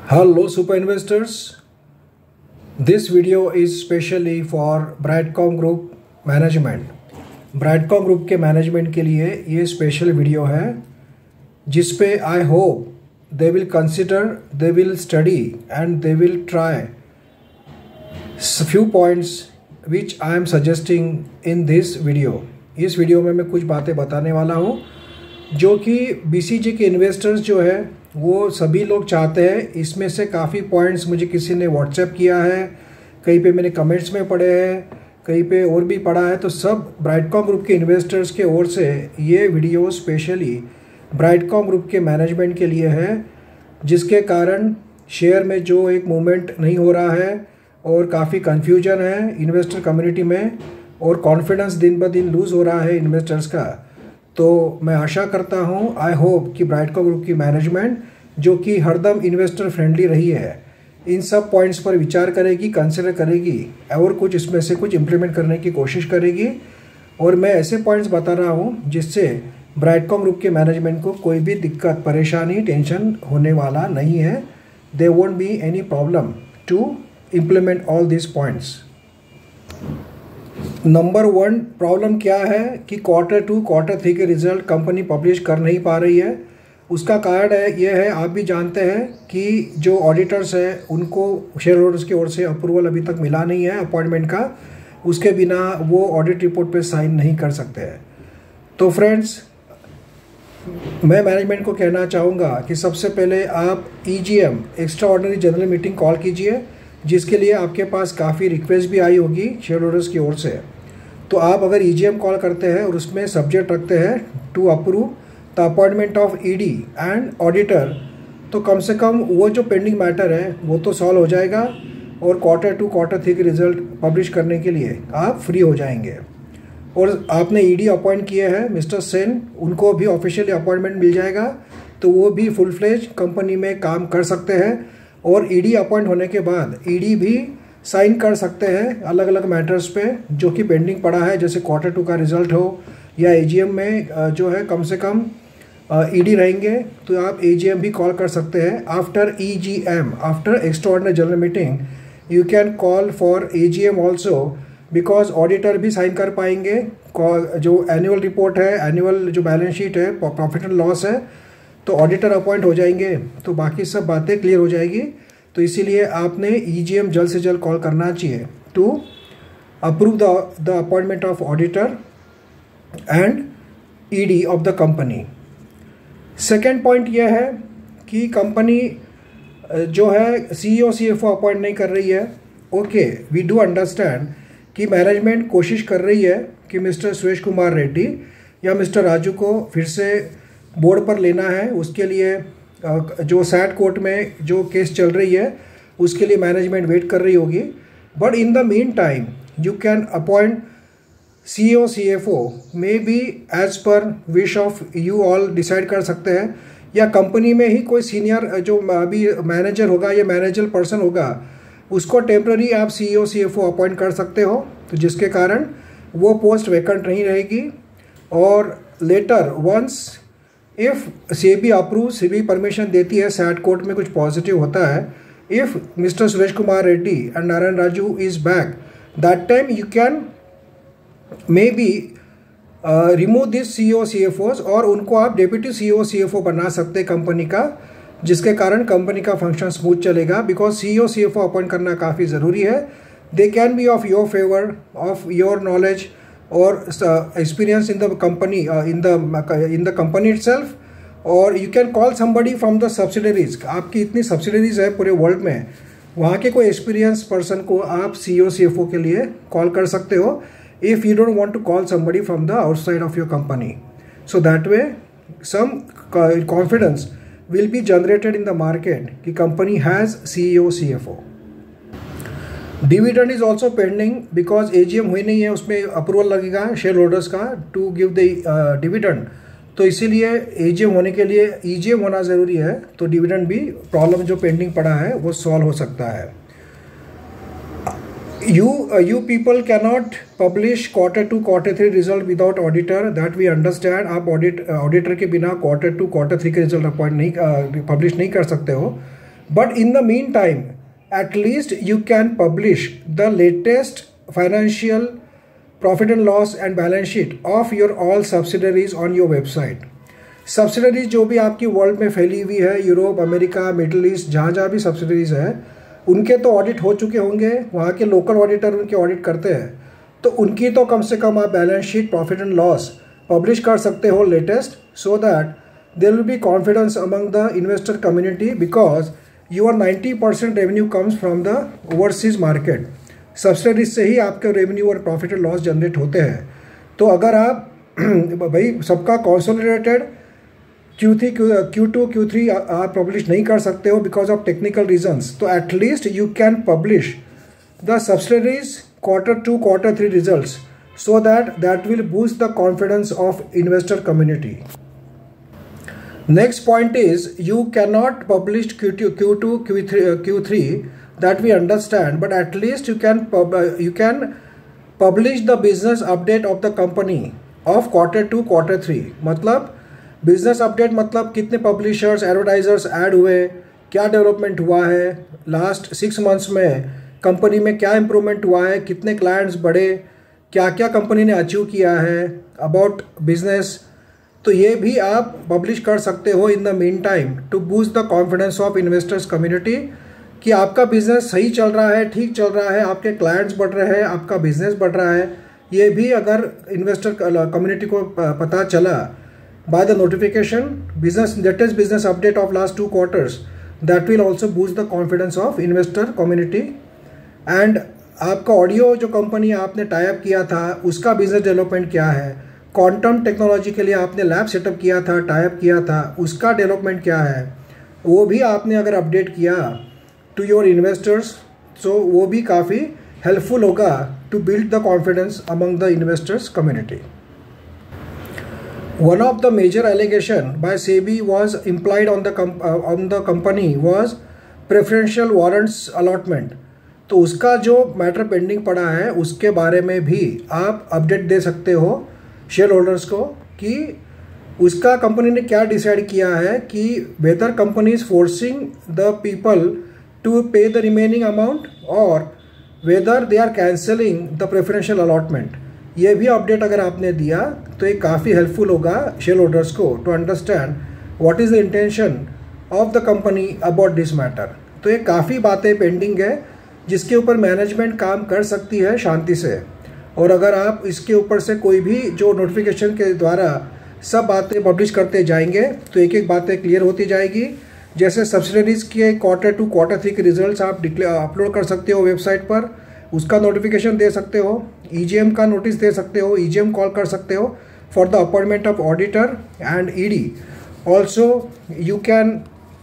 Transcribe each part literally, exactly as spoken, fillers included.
Hello super investors, this video is specially for Brightcom Group Management. Brightcom Group के management के लिए ये special video है जिस पे I hope they will consider, they will study and they will try few points which I am suggesting in this video. इस video में मैं कुछ बातें बताने वाला हूँ जो कि बीसीजी के इन्वेस्टर्स जो है वो सभी लोग चाहते हैं. इसमें से काफ़ी पॉइंट्स मुझे किसी ने व्हाट्सएप किया है, कहीं पे मैंने कमेंट्स में पढ़े हैं, कहीं पे और भी पढ़ा है. तो सब ब्राइटकॉम ग्रुप के इन्वेस्टर्स के ओर से ये वीडियो स्पेशली ब्राइटकॉम ग्रुप के मैनेजमेंट के लिए है, जिसके कारण शेयर में जो एक मूवमेंट नहीं हो रहा है और काफ़ी कन्फ्यूजन है इन्वेस्टर कम्युनिटी में और कॉन्फिडेंस दिन ब दिन लूज़ हो रहा है इन्वेस्टर्स का. तो मैं आशा करता हूं, आई होप कि ब्राइटकॉम ग्रुप की मैनेजमेंट जो कि हरदम इन्वेस्टर फ्रेंडली रही है, इन सब पॉइंट्स पर विचार करेगी, कंसिडर करेगी और कुछ इसमें से कुछ इम्प्लीमेंट करने की कोशिश करेगी. और मैं ऐसे पॉइंट्स बता रहा हूं जिससे ब्राइटकॉम ग्रुप के मैनेजमेंट को कोई भी दिक्कत, परेशानी, टेंशन होने वाला नहीं है. They won't be any problem to implement all this points. Number one problem क्या है कि क्वार्टर टू क्वार्टर थ्री के रिजल्ट कंपनी पब्लिश कर नहीं पा रही है. उसका कारण है ये है, आप भी जानते हैं कि जो ऑडिटर्स है उनको शेयर होल्डर्स की ओर से अप्रूवल अभी तक मिला नहीं है अपॉइंटमेंट का. उसके बिना वो ऑडिट रिपोर्ट पे साइन नहीं कर सकते हैं. तो फ्रेंड्स, मैं मैनेजमेंट को कहना चाहूँगा कि सबसे पहले आप E G M extraordinary general meeting call कीजिए, जिसके लिए आपके पास काफ़ी रिक्वेस्ट भी आई होगी शेयर होल्डर्स की ओर से. तो आप अगर ई जी एम कॉल करते हैं और उसमें सब्जेक्ट रखते हैं to approve the appointment of E D and auditor, तो कम से कम वो जो पेंडिंग मैटर है वो तो सॉल्व हो जाएगा और क्वार्टर टू क्वार्टर थ्री के रिजल्ट पब्लिश करने के लिए आप फ्री हो जाएंगे. और आपने ई डी अपॉइंट किए हैं मिस्टर सेन, उनको भी ऑफिशियली अपॉइंटमेंट मिल जाएगा, तो वो भी फुल फ्लेज कंपनी में काम कर सकते हैं. और ई डी अपॉइंट होने के बाद ई डी भी साइन कर सकते हैं अलग अलग मैटर्स पे जो कि पेंडिंग पड़ा है, जैसे क्वार्टर टू का रिजल्ट हो या ए जी एम में जो है कम से कम ई डी रहेंगे, तो आप ए जी एम भी कॉल कर सकते हैं. After E G M, after extraordinary general meeting, you can call for A G M also, because auditor भी साइन कर पाएंगे. जो एनुअल रिपोर्ट है, एनुअल जो बैलेंस शीट है, प्रॉफिट एंड लॉस है, तो ऑडिटर अपॉइंट हो जाएंगे, तो बाकी सब बातें क्लियर हो जाएगी. तो इसीलिए आपने ई जी एम जल्द से जल्द कॉल करना चाहिए to approve the the appointment of auditor and E D of the company. Second point यह है कि कंपनी जो है सी E O C F O appoint नहीं कर रही है. ओके, वी डू अंडरस्टैंड कि मैनेजमेंट कोशिश कर रही है कि मिस्टर सुरेश कुमार रेड्डी या मिस्टर राजू को फिर से बोर्ड पर लेना है. उसके लिए जो सैट कोर्ट में जो केस चल रही है उसके लिए मैनेजमेंट वेट कर रही होगी. But in the mean time you can appoint C E O C F O, may be as per wish of you all decide कर सकते हैं, या कंपनी में ही कोई सीनियर जो अभी मैनेजर होगा या मैनेजर पर्सन होगा उसको टेम्प्ररी आप सी E O C F O appoint कर सकते हो, तो जिसके कारण वो पोस्ट वैकेंट नहीं रहेगी. और later once if SEBI approve, SEBI permission देती है, सैट कोर्ट में कुछ पॉजिटिव होता है, if mister Suresh Kumar Reddy and Narayan Raju is back, that time you can may be remove this C E O C F Os और उनको आप डेप्यूटी सी ई ओ सी एफ ओ बना सकते हैं कंपनी का, जिसके कारण कंपनी का फंक्शन स्मूथ चलेगा. Because C E O C F O appoint करना काफ़ी ज़रूरी है. They can be of your favour, of your knowledge or uh, experience in the company, uh, in the in the company itself, or you can call somebody from the subsidiaries. आपकी इतनी subsidiaries है पूरे world में, वहाँ के कोई experience person को आप सी ई ओ सी एफ ओ के लिए कॉल कर सकते हो, if you don't want to call somebody from the outside of your company. So that way some confidence will be generated in the market कि company has C E O C F O. Dividend is also pending because A G M हुई नहीं है, उसमें approval लगेगा share holders का to give the dividend. तो इसीलिए ए G M होने के लिए ई जी एम होना ज़रूरी है, तो डिविडेंड भी प्रॉब्लम जो पेंडिंग पड़ा है वो सॉल्व हो सकता है. You you people cannot publish quarter two quarter three result without auditor, that we understand. आप ऑडिट ऑडिटर के बिना क्वार्टर टू क्वार्टर थ्री के रिजल्ट अपॉइंट नहीं पब्लिश uh, नहीं कर सकते हो. But in the meantime, at least you can publish the latest financial profit and loss and balance sheet of your all subsidiaries on your website. Subsidiaries जो भी आपकी world में फैली हुई है, यूरोप, अमेरिका, मिडिल ईस्ट, जहाँ जहाँ भी सब्सिडरीज है, उनके तो ऑडिट हो चुके होंगे, वहाँ के लोकल ऑडिटर उनके ऑडिट करते हैं, तो उनकी तो कम से कम आप balance sheet, profit and loss publish कर सकते हो latest, so that there will be confidence among the investor community, because your ninety percent revenue comes from the overseas market. Subsidiaries से ही आपके रेवेन्यू और प्रॉफिट एंड लॉस जनरेट होते हैं। तो अगर आप भाई सबका consolidated Q three Q two Q three आप पब्लिश नहीं कर सकते हो बिकॉज ऑफ टेक्निकल रीजंस, तो at least you can publish the subsidiaries quarter two quarter three results, so that that will boost the confidence of investor community. Next point is you cannot publish Q two, Q two, Q three, uh, Q three that we understand, but at least you can pub uh, you can publish the business update of the company of quarter two, quarter three. मतलब business update मतलब कितने publishers, advertisers add हुए, क्या development हुआ है last six months में, कंपनी में क्या इम्प्रूवमेंट हुआ है, कितने क्लाइंट्स बढ़े, क्या क्या कंपनी ने अचीव किया है अबाउट बिजनेस, तो ये भी आप पब्लिश कर सकते हो in the mean time to boost the confidence of investors community कि आपका बिजनेस सही चल रहा है, ठीक चल रहा है, आपके क्लाइंट्स बढ़ रहे हैं, आपका बिजनेस बढ़ रहा है। ये भी अगर इन्वेस्टर कम्युनिटी को पता चला by the notification business latest business update of last two quarters, that will also boost the confidence of investor community. And आपका ऑडियो जो कंपनी आपने टाई अप किया था उसका बिजनेस डेवलपमेंट क्या है, क्वांटम टेक्नोलॉजी के लिए आपने लैब सेटअप किया था, टाई अप किया था, उसका डेवलपमेंट क्या है, वो भी आपने अगर अपडेट किया टू योर इन्वेस्टर्स, सो वो भी काफ़ी हेल्पफुल होगा to build the confidence among the investors community. One of the major allegation by SEBI was implied on the on the company was preferential warrants allotment. तो उसका जो मैटर पेंडिंग पड़ा है उसके बारे में भी आप अपडेट दे सकते हो शेयर होल्डर्स को कि उसका कंपनी ने क्या डिसाइड किया है कि whether company is forcing the people to pay the remaining amount और whether they are cancelling the preferential allotment. ये भी अपडेट अगर आपने दिया तो ये काफ़ी हेल्पफुल होगा शेयर होल्डर्स को to understand what is the intention of the company about this matter. तो ये काफ़ी बातें पेंडिंग है जिसके ऊपर मैनेजमेंट काम कर सकती है शांति से, और अगर आप इसके ऊपर से कोई भी जो नोटिफिकेशन के द्वारा सब बातें पब्लिश करते जाएंगे तो एक एक बातें क्लियर होती जाएगी। जैसे सब्सिडरीज के क्वार्टर टू क्वार्टर थ्री के रिजल्ट्स आप डिक्लेयर अपलोड कर सकते हो वेबसाइट पर, उसका नोटिफिकेशन दे सकते हो, ईजीएम का नोटिस दे सकते हो, ईजीएम कॉल कर सकते हो for the appointment of auditor and ED. Also you can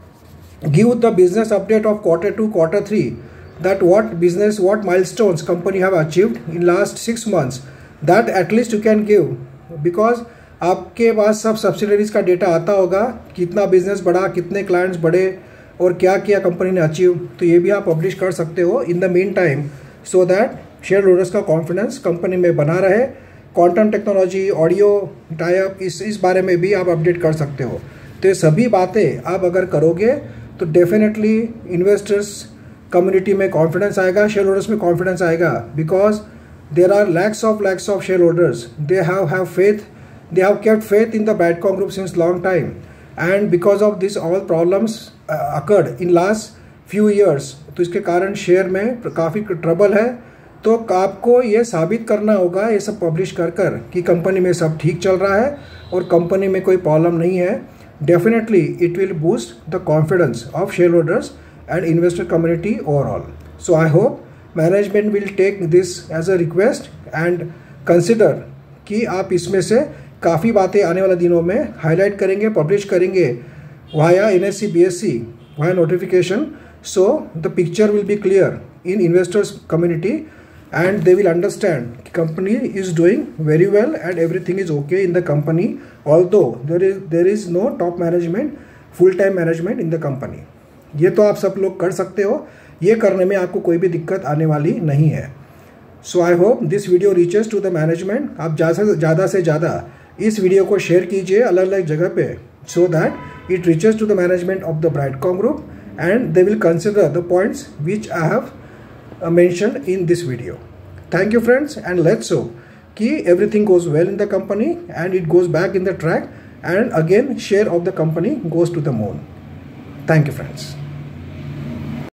give the business update of quarter two quarter three, that what business, what milestones company have achieved in last six months, that at least you can give, because आपके पास सब subsidiaries का data आता होगा, कितना business बढ़ा, कितने clients बढ़े और क्या किया कंपनी ने अचीव, तो ये भी आप पब्लिश कर सकते हो in the mean time, so that share holders का कॉन्फिडेंस कंपनी में बना रहे। Quantum technology, audio tie up, इस इस बारे में भी आप अपडेट कर सकते हो। तो ये सभी बातें आप अगर करोगे तो डेफिनेटली इन्वेस्टर्स कम्युनिटी में कॉन्फिडेंस आएगा, शेयर होल्डर्स में कॉन्फिडेंस आएगा, because there are lakhs of lakhs of share holders, they have have faith, they have kept faith in the Brightcom group since long time, and because of this all problems occurred in last few years, तो इसके कारण share में काफ़ी trouble है। तो आपको ये साबित करना होगा ये सब पब्लिश कर कर कि कंपनी में सब ठीक चल रहा है और कंपनी में कोई प्रॉब्लम नहीं है। Definitely it will boost the confidence of share holders and investor community overall. So I hope management will take this as a request and consider कि आप इसमें से काफ़ी बातें आने वाले दिनों में हाईलाइट करेंगे, पब्लिश करेंगे via N S E, B S E, via notification, so the picture will be clear in investors community and they will understand कि company is doing very well and everything is okay in the company, although there is there is no top management, full time management in the company. ये तो आप सब लोग कर सकते हो, ये करने में आपको कोई भी दिक्कत आने वाली नहीं है। So I hope this video reaches to the management. आप ज़्यादा से ज़्यादा से ज़्यादा इस वीडियो को शेयर कीजिए अलग अलग जगह पे, so that it reaches to the management of the Brightcom group and they will consider the points which I have uh, mentioned in this video. Thank you friends, and let's hope कि everything goes well in the company and it goes back in the track, and again share of the company goes to the moon. Thank you friends.